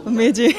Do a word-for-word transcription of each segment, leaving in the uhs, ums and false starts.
မေကြီး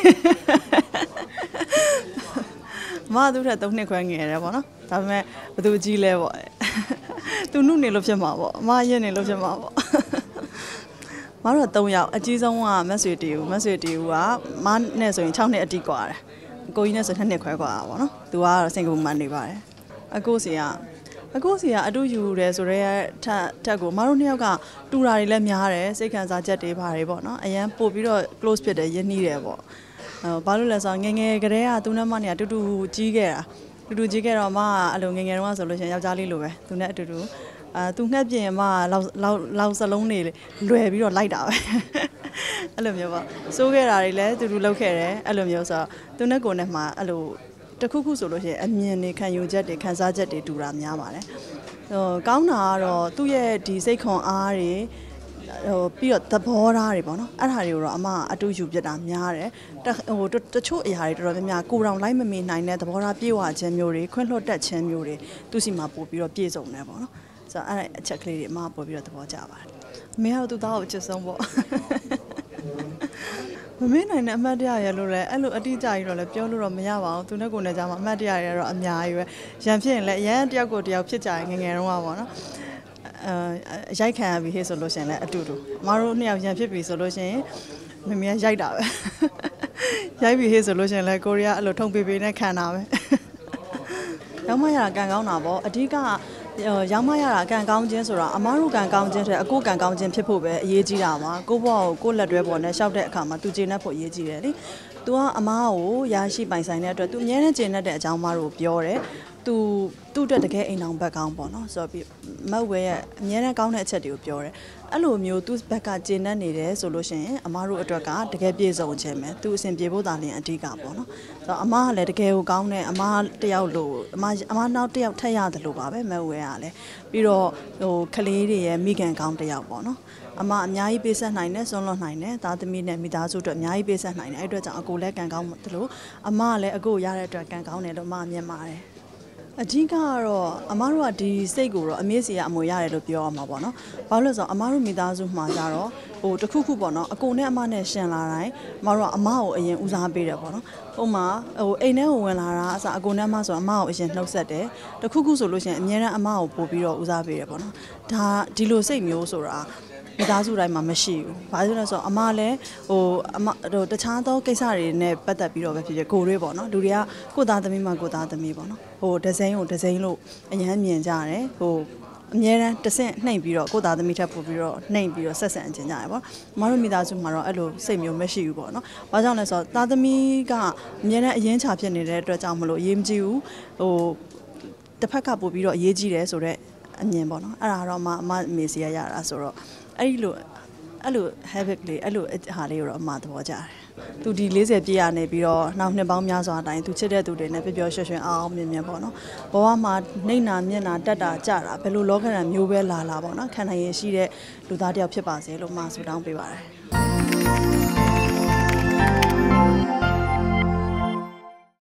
မသူထက်သုံးနှစ်ခွဲငယ်တယ်ပေါ့နော်ဒါပေမဲ့ဘသူကြီးလဲပေါ့သူနှုတ်နေလို့ဖြစ်မှာပေါ့အမရက်နေလို့ဖြစ်မှာပေါ့မတို့သုံးယောက်အကြီးဆုံးကမက်ဆွေတီဦးမက်ဆွေတီဦးကမနဲ့ဆိုရင်၆နှစ်အတိกว่าတယ်အကိုကြီးနဲ့ဆိုနှစ်နှစ်ခွဲกว่าပေါ့နော်သူကတော့စင်ကာပူမှာနေပါတယ်အကိုစီကအကိုစီကအတူယူတယ်ဆိုတော့ထက်ထက်ကိုမတို့နှစ်ယောက်ကတူတာတွေလည်းများတယ်စိတ်ခံစားချက်တွေပါတယ်ပေါ့နော်အရန်ပို့ပြီးတော့ close ဖြစ်တယ်ရင်းနှီးတယ်ပေါ့ဘာလို့လဲဆိုတော့ငငယ်ကလေးကသူနဲ့မနဲ့အတူတူကြီးခဲ့တာတူတူကြီးခဲ့တော့မအဲ့လိုငငယ်တော့ဆိုလို့ရှိရင်ယောက်ျားလေးလိုပဲသူနဲ့အတူတူအာသူငှက်ပြင်မလောက်လောက်လောက်စလုံးနေလွယ်ပြီးတော့လိုက်တာပဲအဲ့လိုမျိုးပေါ့စိုးခဲ့တာတွေလည်းတူတူလောက်ခဲ့တယ်အဲ့လိုမျိုးဆိုတော့သူနဲ့ကိုယ်နဲ့မှအဲ့လိုတခုခုဆိုလို့ရှိရင်အမြင်တွေခံယူချက်တွေခံစားချက်တွေတူတာများပါတယ်ဟိုကောင်းတာကတော့သူ့ရဲ့ဒီစိတ်ခွန်အားတွေဟိုပြီးတော့သဘောထားတွေပေါ့နော်အဲ့ဒါတွေကိုတော့အမအတူယူပြတာများတယ်ဟိုတချို့အရာတွေတော်တော်များများကိုယ်တော်လိုက်မမေနိုင်တဲ့သဘောထားပြေဝခြင်းမျိုးတွေခွင့်လွှတ်တတ်ခြင်းမျိုးတွေသူ့စီမှာပို့ပြီးတော့ပြည့်စုံတယ်ပေါ့နော်ဆိုတော့အဲ့အချက်ကလေးတွေအမပို့ပြီးတော့သဘောကျပါတယ်အမေကတော့သူ့သားကိုအချစ်ဆုံးပေါ့မမေနိုင်တဲ့အမှတ်တရရလို့လဲအဲ့လိုအတိအကျကြီးတော့လည်းပြောလို့တော့မရပါဘူးသူနဲ့ကိုယ်နဲ့ကြားမှာအမှတ်တရရတော့အများကြီးပဲရန်ဖြစ်ရင်လည်းအရန်တယောက်ကိုတယောက်ဖြစ်ကြရင်ငငယ်တုန်းကပေါ့နော်အဲရိုက်ခံရပြီဟဲ့ဆိုလို့ရှင်လည်းအတူတူမတို့နှစ်ယောက်ရန်ဖြစ်ပြီဆိုလို့ရှင်မမေကရိုက်တာပဲရိုက်ပြီဟဲ့ဆိုလို့ရှင်လည်းကိုရီးယားအဲ့လိုထုံပေပေနဲ့ခံတာပဲရောက်မရတာကန်ကောင်းတာပေါ့အဓိကရောက်မရတာကန်ကောင်းခြင်းဆိုတာအမားတို့ကန်ကောင်းခြင်းတဲ့အကိုကန်ကောင်းခြင်းဖြစ်ဖို့ပဲအရေးကြီးတာပါကိုဘောကိုကိုလက်တွဲပေါ်နဲ့ရှောက်တဲ့အခါမှာသူကျေနပ်ဖို့အရေးကြီးတယ်လေသူကအမားကိုရရှိပိုင်ဆိုင်တဲ့အတွက်သူအများနဲ့ကျေနပ်တဲ့အကြောင်းအမားတို့ပြောတယ်သူသူ့အတွက်တကယ်အိမ်အောင်ဘက်ကောင်းပေါ့နော်ဆိုတော့ပြီးမက်ဝဲရဲ့အများနဲ့ကောင်းတဲ့အချက်တွေကိုပြောတယ်အဲ့လိုမျိုးသူ့ဘက်ကကျေနပ်နေတယ်ဆိုလို့ရှိရင်အမားတို့အတွက်ကတကယ်ပြည့်စုံခြင်းပဲသူအစဉ်ပြေဖို့သာလျှင်အဓိကပေါ့နော်ဆိုတော့အမားကလည်းတကယ်ကိုကောင်းတဲ့အမားတယောက်လို့အမားအမားနောက်တယောက်ထက်ရတယ်လို့ပါပဲမက်ဝဲကလည်းပြီးတော့ဟိုကလေးတွေရဲ့မိခင်ကောင်းတယောက်ပေါ့နော်အမအများကြီးပေးဆက်နိုင်တယ်စွန့်လွတ်နိုင်တယ်သားသမီးနဲ့မိသားစုအတွက်အများကြီးပေးဆက်နိုင်တယ်အဲ့အတွက်ကြောင့်အကိုလည်းကန်ကောင်းတယ်လို့အမကလည်းအကိုရတဲ့အတွက်ကန်ကောင်းတယ်လို့အမမြင်ပါတယ်အဓိကကတော့အမားတို့ကဒီစိတ်ကိုတော့အမေစီကအမွေရတယ်လို့ပြောရမှာပေါ့နော်။ဘာလို့လဲဆိုတော့အမားတို့မိသားစုမှာကြတော့ဟိုတခုခုပေါ့နော်အကိုနဲ့အမနဲ့ရှင်လာတိုင်းအမားတို့ကအမကိုအရင်ဦးစားပေးတယ်ပေါ့နော်။ဟိုမှာဟိုအိမ်ထဲကိုဝင်လာတာအစားအကိုနဲ့အမဆိုအမကိုအရင်နှုတ်ဆက်တယ်။တခုခုဆိုလို့ရှိရင်အများနဲ့အမကိုပို့ပြီးတော့ဦးစားပေးတယ်ပေါ့နော်။ဒါဒီလိုစိတ်မျိုးဆိုတာမိသားစုတိုင်းမှာမရှိဘူး။ဘာလို့လဲဆိုတော့အမလည်းဟိုအမဟိုတခြားသောကိစ္စတွေနဲ့ပတ်သက်ပြီးတော့ပဲဖြစ်ဖြစ်ကိုတွေပေါ့နော်လူတွေကကိုသားသမီးမှကိုသားသမီးပေါ့နော်ဟိုဒီဇိုင်းကိုဒီဇိုင်းလို့အရန်မြင်ကြတယ်ဟိုအများတန်းတစ်ဆင့်နှိမ့်ပြီးတော့ကိုသားသမီးထပ်ပို့ပြီးတော့နှိမ့်ပြီးတော့ဆက်ဆံအကျဉ်းကြရပေါ့။မတို့မိသားစုမှာတော့အဲ့လိုစိတ်မျိုးမရှိဘူးပေါ့နော်။ဘာကြောင့်လဲဆိုတော့သားသမီးကအများတန်းအရင်ချာဖြစ်နေတဲ့အတွက်ကြောင့်မလို့အရေးမကြီးဘူးဟိုတစ်ဖက်ကပို့ပြီးတော့အရေးကြီးတယ်ဆိုတော့အမြင်ပေါ့နော်။အဲ့ဒါတော့အမအမေစီရရတာဆိုတော့အဲ့ဒီလိုအဲ့လို habit လေးအဲ့လိုဟာလေးကိုတော့အမှားသဘောကျတယ်။သူဒီ၄၀ပြည့်ရနေပြီးတော့နောက်နှစ်ပေါင်းများစွာအတိုင်းသူချစ်တဲ့သူတွေနဲ့ပျော်ပျော်ရွှင်ရွှင်အောင်အောင်မြင်မြင်ပေါ့နော်။ဘဝမှာနှိမ့်နာမျက်နာတက်တာကြတာဘယ်လိုလောကရန်မျိုးပဲလာလာပေါ့နော်။ခံနိုင်ရရှိတဲ့လူသားတစ်ယောက်ဖြစ်ပါစေလို့မှာဆုတောင်းပေးပါတယ်။